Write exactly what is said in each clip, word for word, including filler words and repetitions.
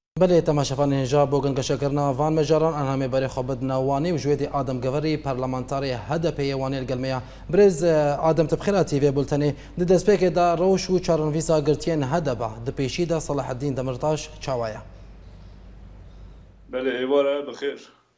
بله تماشافان هجا بوگن کشکرنا وان مجاران انهمه برای خوابد نوانی و جویدی آدم گوری پارلمانتاری هدف یوانی الگلمیا برز آدم تبخیراتی و بولتنی دست پیک دا روش و چارن ویسا گرتین هدبا د پیشی دا صلاح الدین دمرتاش چاوایا. بله ایواره بخیر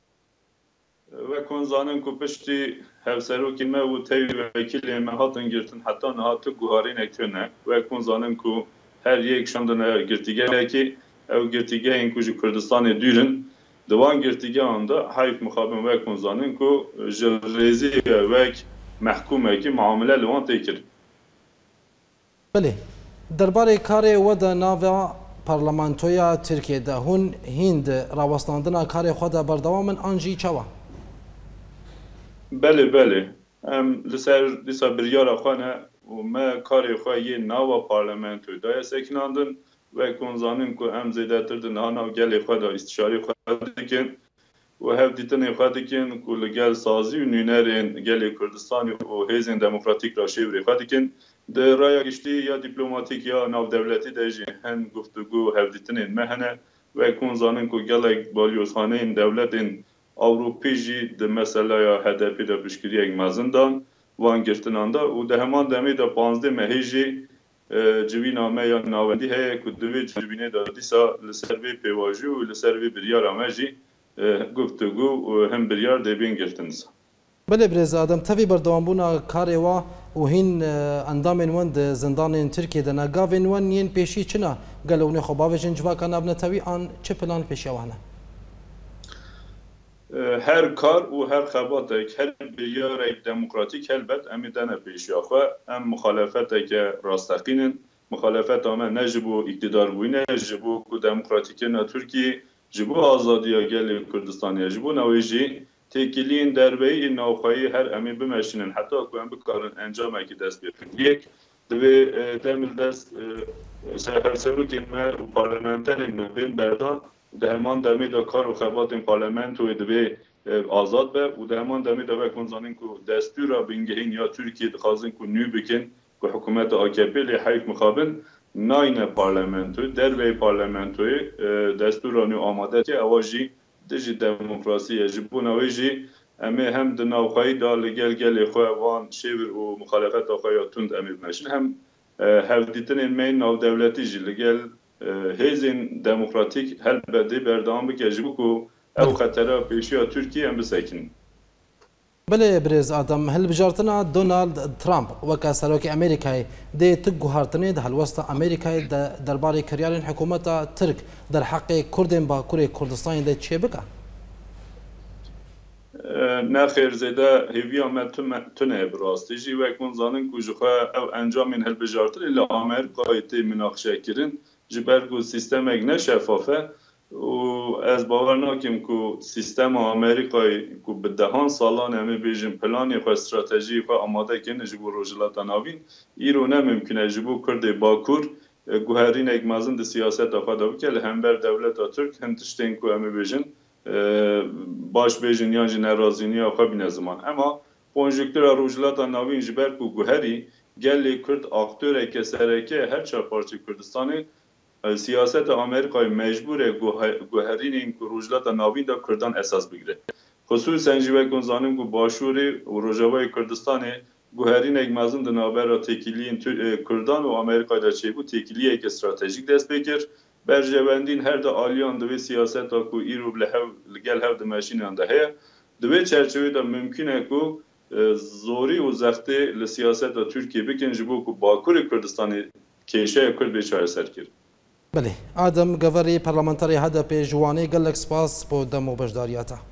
و کن زانم کو پشتی هفسرو که ما و تایی وکیل ما هاتن گرتن حتی نهات گوهاری نکنه و کن زانم کو هر یک شاندن گرتیگه که او گرتیگه این کجا کردستان دیرن دوان گرتیگه آندا حیف مخابن و کن زانم کو جریزی و محکومه که معامله لوان تیکر. بله درباره کار ودا ناوا پارلمانتویا ترکیه ده هون هند راوستاندنا کار خود بردوام آنجی چوا. بله بله ام لسر دیسا بریار خانه و ما کار خواهی ناوا پارلمانتوی دای سکناندن و کنزانیم که ام زیده تر دن هانا و گل خود استشاری خود دکن و هف دیتن خود دکن که لگل سازی و نونرین گل کردستانی و هیزین دموکراتیک را شیوری خود دکن در رای گشتی یا دیپلماتیک یا ناو دولتی دیجی هن گفتگو هف دیتن مهنه و کنزانیم که گل بالیوزخانه این دولت این اوروپی جی د مسئله یا هدفی دا بشکری یک مزندان وان گرتناندا و ده همان دمی دا پانزده مهیجی جوی نامه یا ناوندی هی که دوی جوینه دا دیسا لسروی پیواجی و لسروی بریار آمه جی گفتگو و هم بریار دیبین گرتنزا. بله برز آدم تفی بردوان بونا کاری و و هین اندامین وند زندان ترکیه دنا گاوین وان ین پیشی چنا گلونه خواباوشن جوا کان ابن تفی آن چه پلان پیشی وانه؟ هر کار و هر خباتک هر بیار دموکراتیک البته امیدانه پیشی آخه ام مخالفت که راستقینن مخالفت آمه نجبو اقتدار بوینه جبو که دموکراتیک نه ترکیه جبو آزادی گل کردستانی جبو نویجی تکیلین دربی نوخایی هر امی بمشینن حتی که ام بکارن انجام اکی دست بیارن یک دوی تمل دست سهر سرو که ما پارلمانتر نوین بردان در همان دمی دا کار و خبات این پارلمنت و دوی آزاد به و در همان دمی دا بکن زانین که دستور را بینگهین یا ترکیه دخوازین که نیو بکن که حکومت آکپی لی حیف مخابن ناین پارلمنتوی در وی پارلمنتوی دستور را نیو آماده که اواجی دجی دموکراسی جبون اواجی امی هم دناوخایی دا لگل گل خواه وان شیور و مخالفت آخواه تند امی بمشن هم هفدیتن این مین ناو دولتی جی لگل هیزین دموکراتیک هل بده بردام بکجبو کو او خطره پیشی ترکیه هم بسکنن. بله برز آدم هل بجارتنا دونالد ترامپ وکا سروک امریکای ده تگوهارتنی ده هلوسط امریکای درباره کریارین حکومت ترک در حق کردین با کره کردستان ده چه بکا؟ نه خیر زیده هیوی آمد تونه براستی جی وکمون زانن کجوخواه او انجام این هل بجارتن الا امریکای تی مناقشه کرن جبرگو سیستم اگ نشفافه و از باور ناکیم که سیستم آمریکایی که به دهان سالان همه بیجن پلانی و استراتژی و آماده کنه جبو روجلات ناوین ایرو نممکنه جبو کرده باکور گوهرین اگ مازن سیاست آفاده بکل هم بر دولت ترک هم تشتین که همه بیجن باش بیجن یا جن رازینی آخوا بین زمان اما کنجکتور روجلات ناوین جبر که گوهری گلی کرد آکتور که سرکه هر چهار پارچه کردستانی سیاست آمریکای مجبور گوهرین این روجلات ناوین دا کردان اساس بگیره خصوصا جیوه کنزانیم که باشوری و روجوای کردستان گوهرین یک مزون دنابر را تکیلی کردان و آمریکای دا چه بود تکیلی یک استراتژیک دست بگیر بر جواندین هر دا آلیان دوی سیاست ها که ای رو لگل هف دمشین انده هیا دوی چرچوی دا ممکنه که زوری و زخته لسیاست دا ترکیه بکن جبو که باکور کردستان کیشه کرد بیچاره سر کرد. بله آدم گوری پارلمانتاری هدف جوانی گلک سپاس با دمو بجداریاتا